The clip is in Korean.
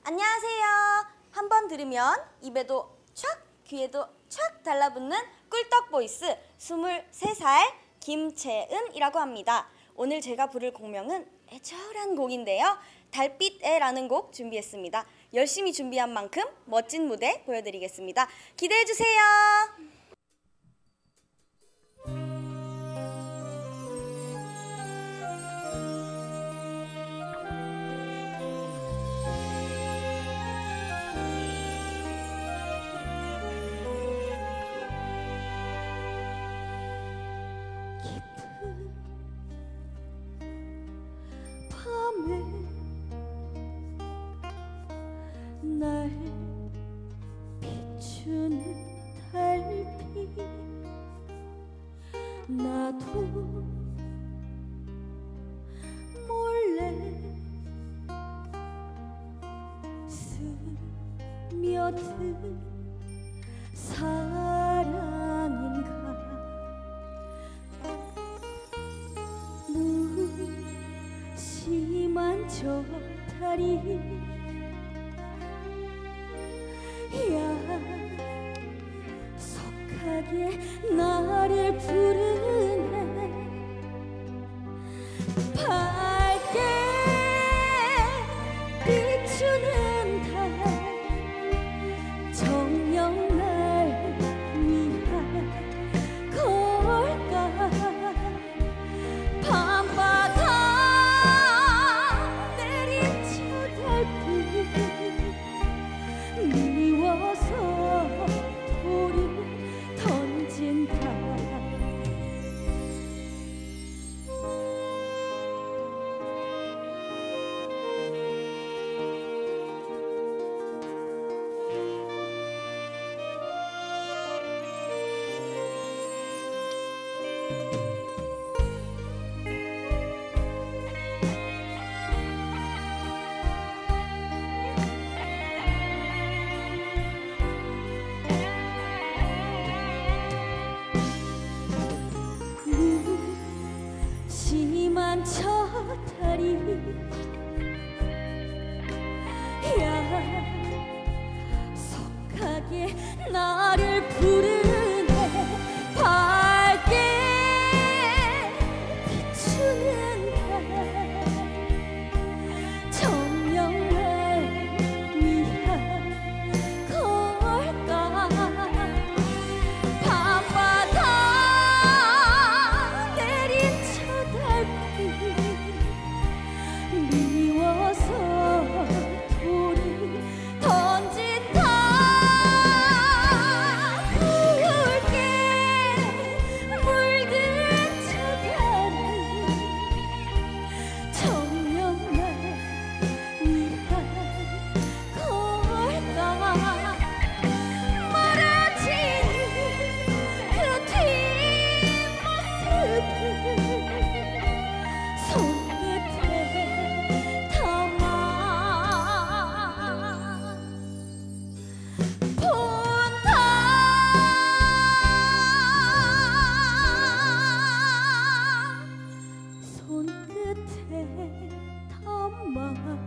안녕하세요. 한 번 들으면 입에도 촥, 귀에도 촥 달라붙는 꿀떡 보이스 23살 김채은이라고 합니다. 오늘 제가 부를 곡명은 애절한 곡인데요. 달빛에라는 곡 준비했습니다. 열심히 준비한 만큼 멋진 무대 보여드리겠습니다. 기대해주세요. 밤에 날 비추는 달빛 나도 몰래 스며든 사랑인가 심한 저 다리 야속하게 나를 부르네 밝게 비추는 달 정녕 날 위한 걸까 밤바다 미워서 돌을 던진다 심한 저 다리 야속하게 나를 부르네 밝게 비추는 달 정녕 날 위한 걸까 밤바다 미워서 돌을 던진다 붉게 물든 저 다리 정녕 날 위한 걸까 멀어지는 그 뒷모습을 담아 본다 손끝에 담아